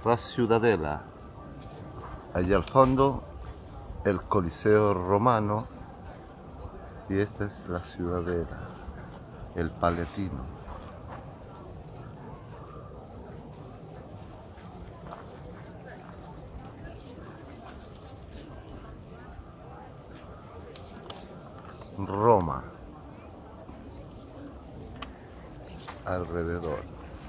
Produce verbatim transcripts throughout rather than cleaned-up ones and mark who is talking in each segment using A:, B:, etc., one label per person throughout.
A: la Ciudadela. Allá al fondo el Coliseo Romano y esta es la Ciudadela, el Palatino. Roma alrededor.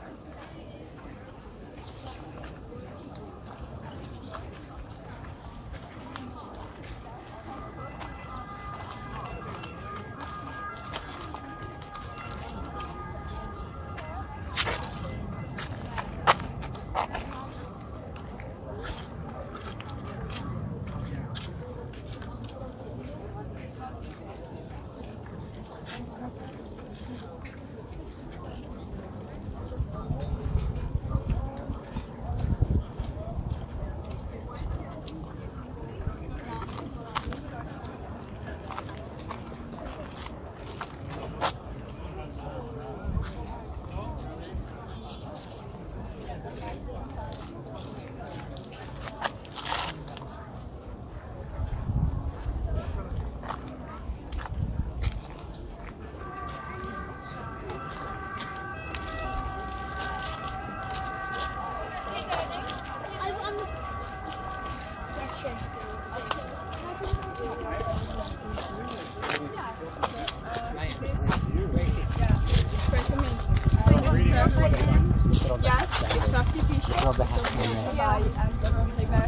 B: Yes, it's artificial. Yeah, I'm going to take back.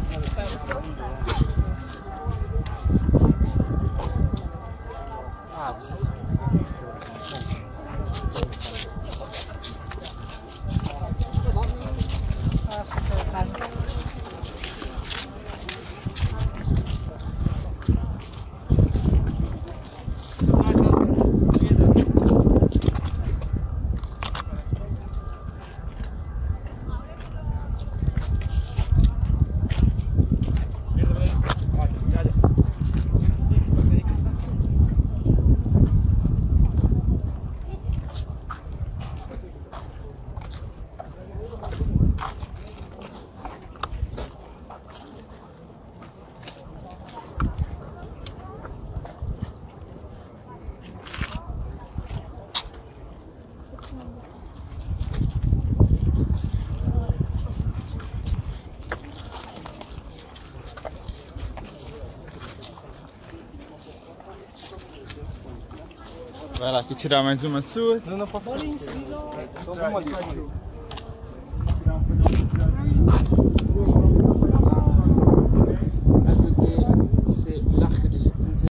C: Vai lá, quer tirar mais uma sua?
D: Não, não posso. Olha isso, então vamos ali.